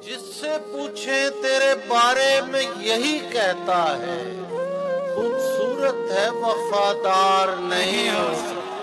जिससे पूछे तेरे बारे में यही कहता है, खूबसूरत है वफादार नहीं हो सकता।